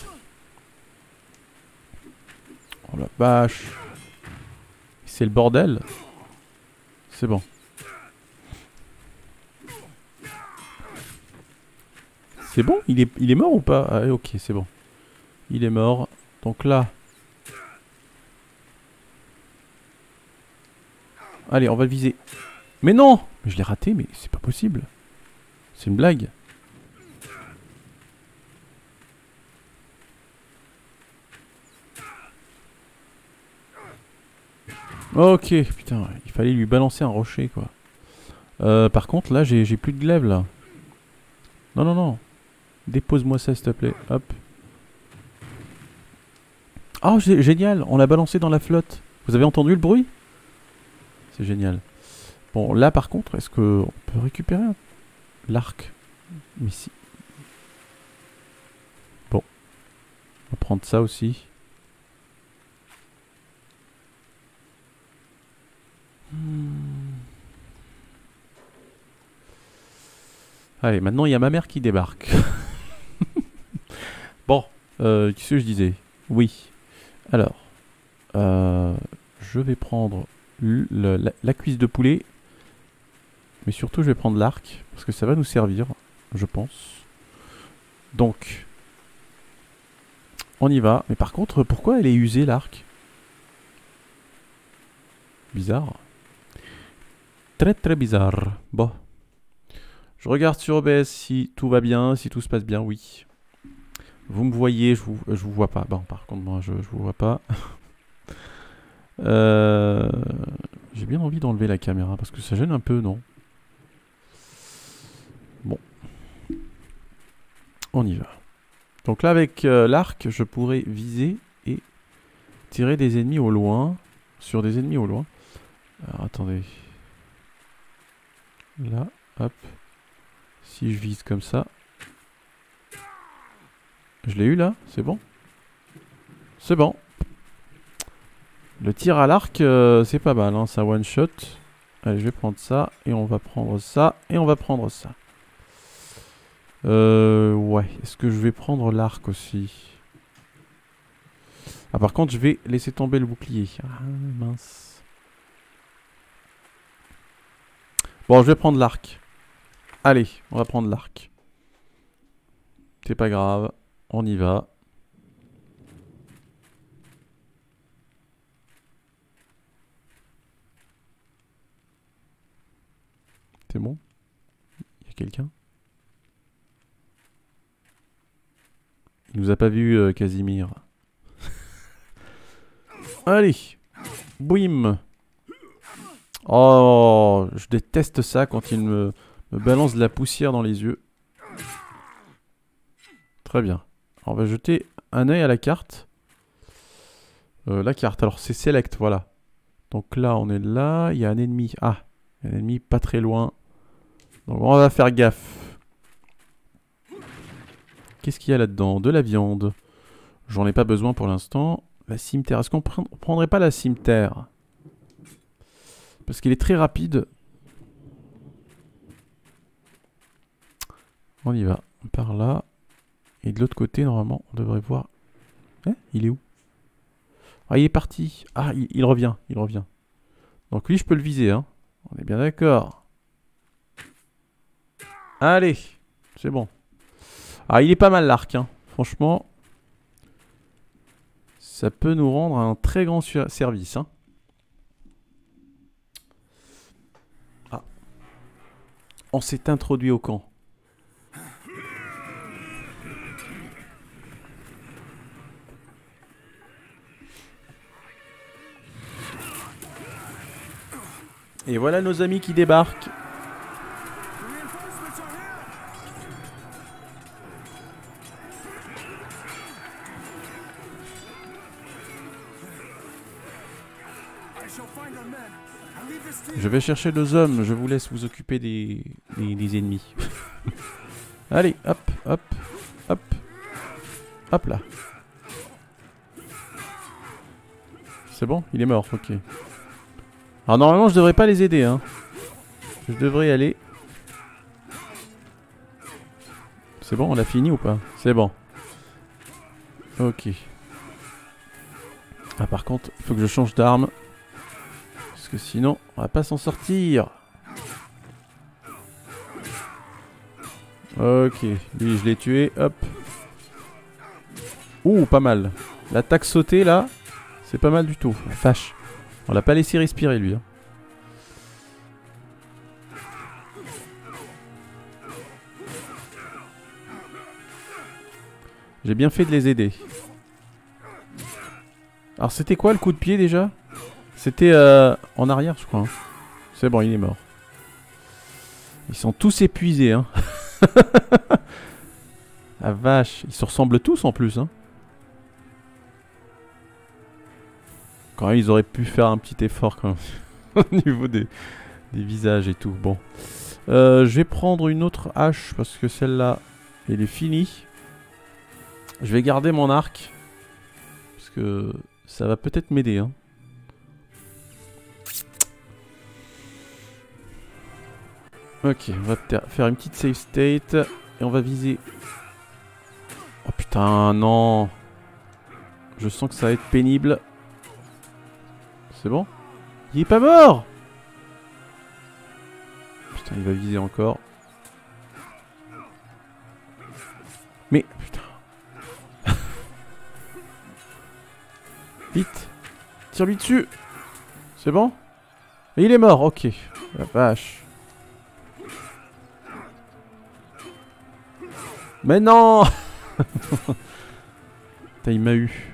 Oh la vache. C'est le bordel. C'est bon. C'est bon? Il est, il est mort ou pas? Ah, ok, c'est bon. Il est mort. Donc là... Allez, on va le viser. Mais non! Mais je l'ai raté, mais c'est pas possible. C'est une blague. Ok, putain, il fallait lui balancer un rocher, quoi. Euh, par contre, là, j'ai plus de glaive, là. Non, non, non. Dépose-moi ça, s'il te plaît. Hop. Oh, génial, on l'a balancé dans la flotte. Vous avez entendu le bruit? C'est génial. Bon, là, par contre, est-ce qu'on peut récupérer l'arc? Mais si. Bon. On va prendre ça aussi. Hmm. Allez, maintenant, il y a ma mère qui débarque. Bon, euh, qu'est-ce que je disais? Oui. Alors, euh, je vais prendre le, la, la cuisse de poulet. Mais surtout, je vais prendre l'arc. Parce que ça va nous servir, je pense. Donc, on y va. Mais par contre, pourquoi elle est usée, l'arc? Bizarre. Très très bizarre. Bon. Je regarde sur O B S si tout va bien, si tout se passe bien, oui. Vous me voyez, je vous, je vous vois pas. Bon, par contre, moi, je, je vous vois pas. euh, J'ai bien envie d'enlever la caméra parce que ça gêne un peu, non? Bon. On y va. Donc là, avec euh, l'arc, je pourrais viser et tirer des ennemis au loin. Sur des ennemis au loin. Alors, attendez. Là, hop. Si je vise comme ça. Je l'ai eu là, c'est bon? C'est bon. Le tir à l'arc, euh, c'est pas mal, hein, c'est un one shot. Allez, je vais prendre ça, et on va prendre ça, et on va prendre ça. Euh, ouais, est-ce que je vais prendre l'arc aussi? Ah, par contre, je vais laisser tomber le bouclier. Ah, mince. Bon, je vais prendre l'arc. Allez, on va prendre l'arc. C'est pas grave. On y va. C'est bon? Il y a quelqu'un? Il nous a pas vu, euh, Casimir. Allez. Boum. Oh, je déteste ça quand il me, me balance de la poussière dans les yeux. Très bien. Alors, on va jeter un œil à la carte. Euh, la carte, alors c'est select, voilà. Donc là, on est là. Il y a un ennemi. Ah, il y a un ennemi pas très loin. Donc on va faire gaffe. Qu'est-ce qu'il y a là-dedans? De la viande. J'en ai pas besoin pour l'instant. La cimeterre. Est-ce qu'on pr prendrait pas la cimeterre? Parce qu'il est très rapide. On y va. Par là. Et de l'autre côté, normalement, on devrait voir... Eh, il est où? Ah, il est parti. Ah, il, il revient. Il revient. Donc lui, je peux le viser, hein. On est bien d'accord. Allez. C'est bon. Ah, il est pas mal l'arc, hein. Franchement... Ça peut nous rendre un très grand service, hein. Ah. On s'est introduit au camp. Et voilà nos amis qui débarquent. Je vais chercher deux hommes, je vous laisse vous occuper des, des, des ennemis. Allez, hop, hop, hop, hop là. C'est bon, il est mort, ok. Alors normalement je devrais pas les aider, hein. Je devrais y aller. C'est bon, on a fini ou pas? C'est bon. Ok. Ah par contre, il faut que je change d'arme. Parce que sinon, on va pas s'en sortir. Ok, lui je l'ai tué, hop. Ouh, pas mal. L'attaque sautée là, c'est pas mal du tout. La vache. On l'a pas laissé respirer lui. Hein. J'ai bien fait de les aider. Alors c'était quoi le coup de pied déjà? C'était euh, en arrière je crois. Hein. C'est bon, il est mort. Ils sont tous épuisés. Hein. La vache, ils se ressemblent tous en plus. Hein. Quand même, ils auraient pu faire un petit effort quand même. Au niveau des, des visages et tout. Bon. Euh, je vais prendre une autre hache parce que celle-là, elle est finie. Je vais garder mon arc. Parce que ça va peut-être m'aider. Hein. Ok, on va faire une petite save state. Et on va viser... Oh putain, non. Je sens que ça va être pénible. C'est bon? Il est pas mort! Putain, il va viser encore. Mais, putain. Vite! Tire-lui dessus! C'est bon? Mais il est mort, ok. La vache. Mais non! Putain, il m'a eu.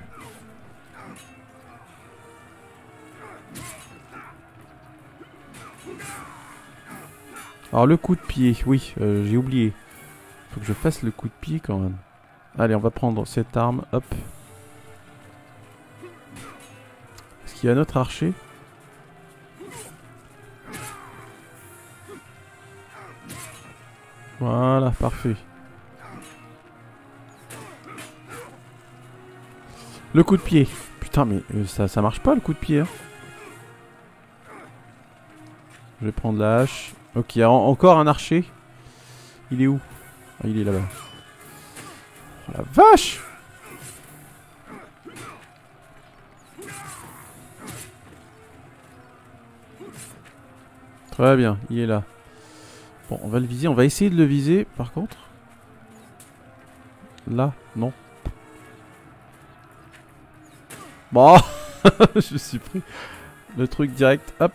Alors le coup de pied, oui, euh, j'ai oublié. Faut que je fasse le coup de pied quand même. Allez, on va prendre cette arme, hop. Est-ce qu'il y a un autre archer? Voilà, parfait. Le coup de pied. Putain, mais euh, ça, ça marche pas le coup de pied. Hein. Je vais prendre la hache. Ok, il y a en encore un archer. Il est où? Ah, il est là-bas. Oh, la vache! Très bien, il est là. Bon, on va le viser. On va essayer de le viser, par contre. Là, non. Bon, je suis pris. Le truc direct, hop.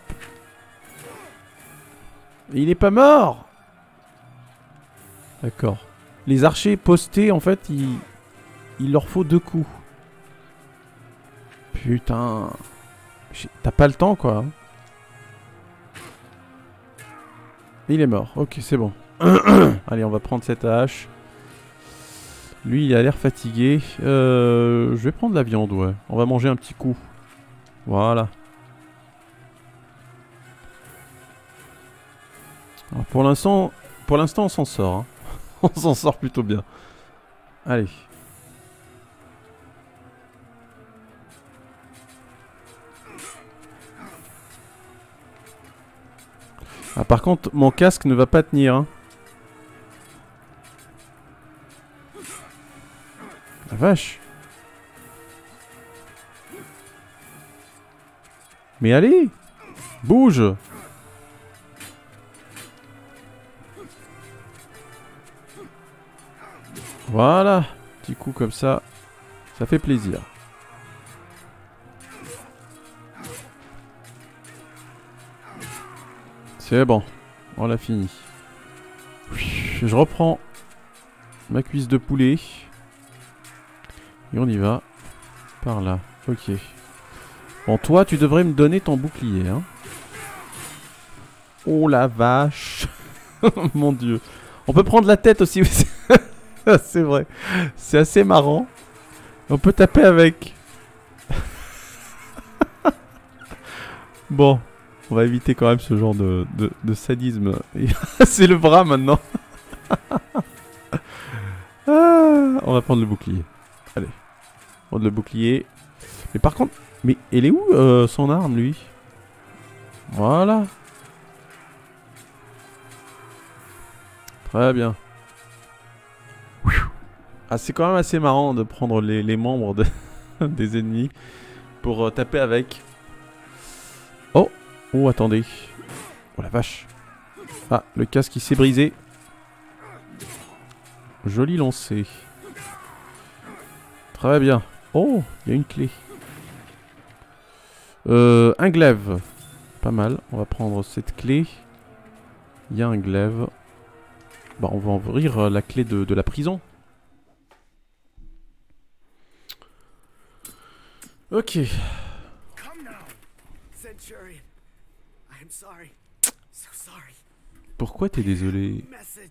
Et il est pas mort. D'accord. Les archers postés, en fait, il, il leur faut deux coups. Putain. T'as pas le temps, quoi. Il est mort. Ok, c'est bon. Allez, on va prendre cette hache. Lui, il a l'air fatigué. Euh, je vais prendre la viande, ouais. On va manger un petit coup. Voilà. Alors, pour l'instant, pour l'instant, on s'en sort. Hein. On s'en sort plutôt bien. Allez. Ah, par contre, mon casque ne va pas tenir. Hein. La vache. Mais allez, bouge. Voilà, petit coup comme ça, ça fait plaisir. C'est bon, on l'a fini. Je reprends ma cuisse de poulet. Et on y va. Par là, ok. Bon, toi, tu devrais me donner ton bouclier, hein. Oh la vache. Mon dieu. On peut prendre la tête aussi. C'est vrai. C'est assez marrant. On peut taper avec. Bon. On va éviter quand même ce genre de, de, de sadisme. C'est le bras maintenant. Ah, on va prendre le bouclier. Allez. Prendre le bouclier. Mais par contre... Mais elle est où euh, son arme, lui? Voilà. Très bien. Ah, c'est quand même assez marrant de prendre les, les membres de des ennemis pour euh, taper avec. Oh. Oh, attendez. Oh la vache. Ah, le casque il s'est brisé. Joli lancé. Très bien. Oh, il y a une clé. Euh, un glaive. Pas mal. On va prendre cette clé. Il y a un glaive. Bah, on va ouvrir euh, la clé de, de la prison. Ok. Pourquoi t'es désolé?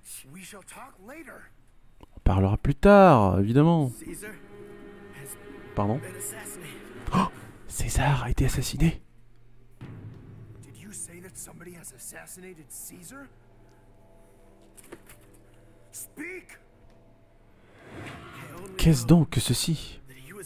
On parlera plus tard, évidemment. Pardon? Oh, César a été assassiné. Qu'est-ce donc que ceci?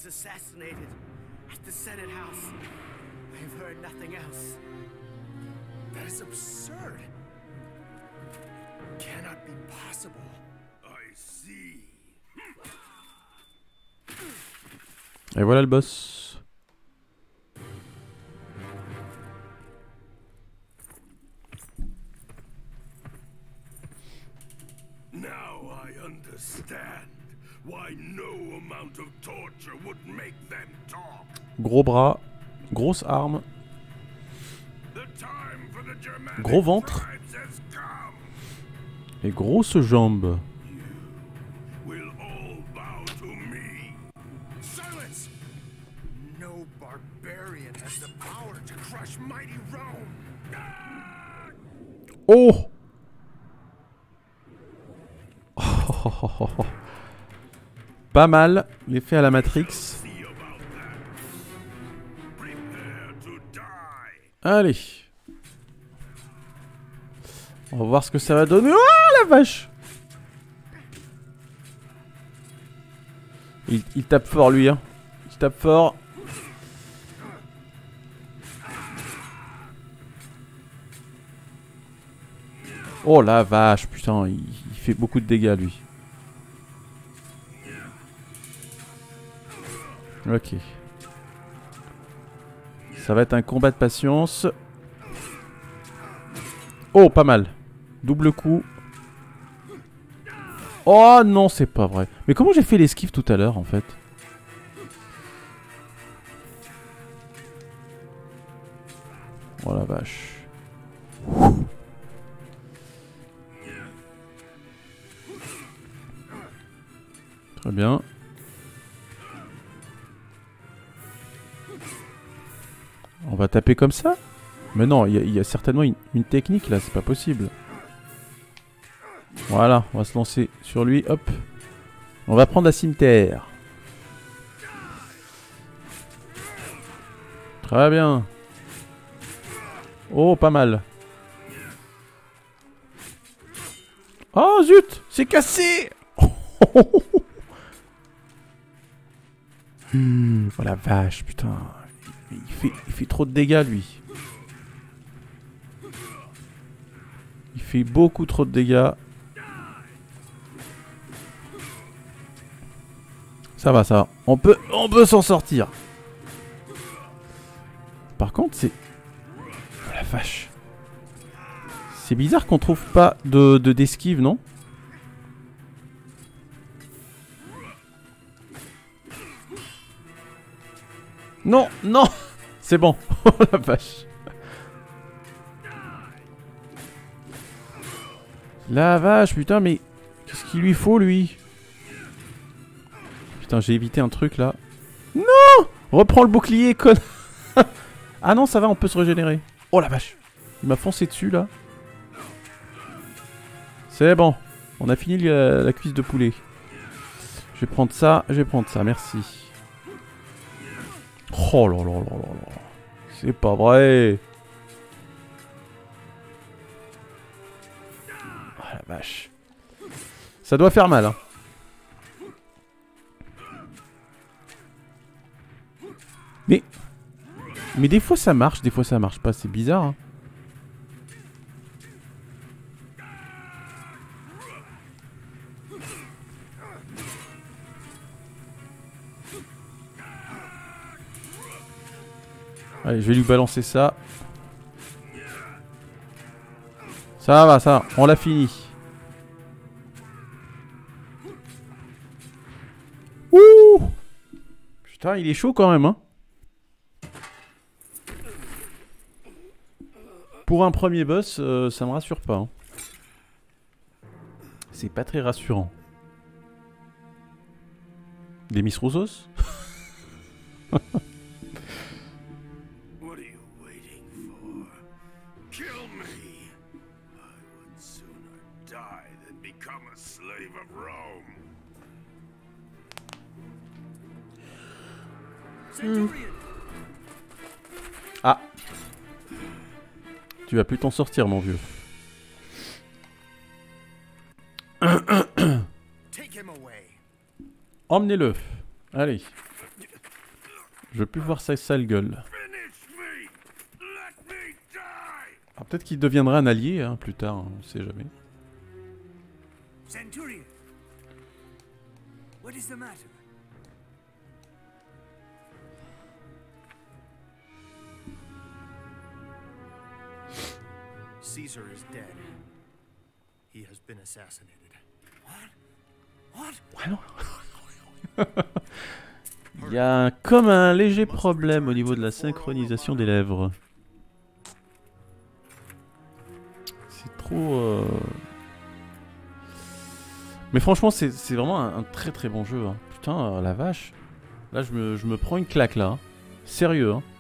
Et voilà le boss.
Now I understand why no amount of torture would make them talk.
Gros bras, grosse arme, gros ventre et grosses jambes. Oh, oh, oh, oh, oh, oh. Pas mal, l'effet à la Matrix. Allez. On va voir ce que ça va donner. Oh la vache. Il, il tape fort lui, hein. Il tape fort. Oh la vache, putain, il, il fait beaucoup de dégâts lui. Ok. Ça va être un combat de patience. Oh, pas mal. Double coup. Oh non, c'est pas vrai. Mais comment j'ai fait l'esquive tout à l'heure, en fait? Oh la vache. Très bien. On va taper comme ça? Mais non, il y, y a certainement une, une technique là, c'est pas possible. Voilà, on va se lancer sur lui, hop. On va prendre la cimetière. Très bien. Oh, pas mal. Oh zut, c'est cassé. Hmm, oh la vache, putain. Il fait, il fait trop de dégâts, lui. Il fait beaucoup trop de dégâts. Ça va, ça va. On peut, on peut s'en sortir. Par contre, c'est... Oh la vache. C'est bizarre qu'on trouve pas de, de d'esquive, non? Non, non. C'est bon. Oh la vache. La vache, putain, mais... Qu'est-ce qu'il lui faut, lui? Putain, j'ai évité un truc, là. Non! Reprends le bouclier, con... Ah non, ça va, on peut se régénérer. Oh la vache. Il m'a foncé dessus, là. C'est bon. On a fini la, la cuisse de poulet. Je vais prendre ça, je vais prendre ça, merci. Oh là là là là là. C'est pas vrai. Oh la vache. Ça doit faire mal, hein. Mais... Mais des fois ça marche, des fois ça marche pas, c'est bizarre, hein. Allez, je vais lui balancer ça. Ça va, ça va. On l'a fini. Ouh! Putain, il est chaud quand même, hein. Pour un premier boss, euh, ça me rassure pas, hein. C'est pas très rassurant. Des Miss Roussos? Hmm. Ah. Tu vas plus t'en sortir, mon vieux. Emmenez-le. Allez. Je veux plus voir sa sale gueule. Ah, peut-être qu'il deviendra un allié, hein, plus tard, hein, on sait jamais.
Centurion, what is the matter? Caesar is dead. He has been assassinated. What? What?
Ouais, non. Il y a un, comme un léger problème au niveau de la synchronisation des lèvres. C'est trop... Euh... Mais franchement, c'est vraiment un, un très très bon jeu. Hein. Putain, euh, la vache. Là, je me, je me prends une claque, là. Hein. Sérieux, hein.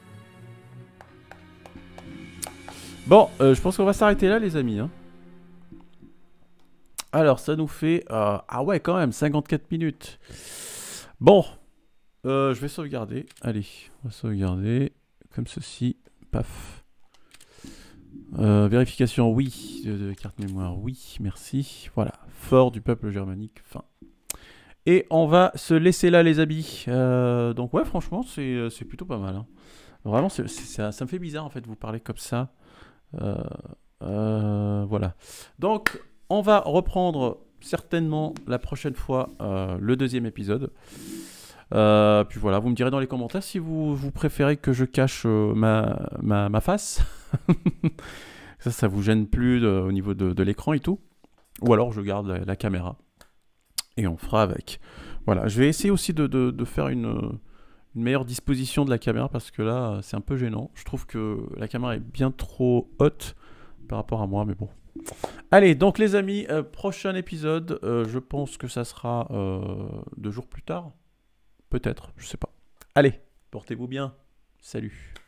Bon, euh, je pense qu'on va s'arrêter là, les amis. Hein. Alors, ça nous fait... Euh, ah ouais, quand même, cinquante-quatre minutes. Bon. Euh, je vais sauvegarder. Allez, on va sauvegarder. Comme ceci. Paf. Euh, vérification, oui. De, de carte mémoire, oui. Merci. Voilà. Fort du peuple germanique. Fin. Et on va se laisser là, les amis. Euh, donc ouais, franchement, c'est plutôt pas mal. Hein. Vraiment, c'est ça, ça me fait bizarre, en fait, de vous parler comme ça. Euh, euh, voilà. Donc, on va reprendre certainement la prochaine fois euh, le deuxième épisode. Euh, puis voilà, vous me direz dans les commentaires si vous, vous préférez que je cache euh, ma, ma, ma face. Ça, ça vous gêne plus de, au niveau de, de l'écran et tout. Ou alors je garde la, la caméra. Et on fera avec. Voilà, je vais essayer aussi de, de, de faire une, une meilleure disposition de la caméra parce que là, c'est un peu gênant. Je trouve que la caméra est bien trop haute par rapport à moi, mais bon. Allez, donc les amis, euh, prochain épisode, euh, je pense que ça sera euh, deux jours plus tard. Peut-être, je sais pas. Allez, portez-vous bien. Salut.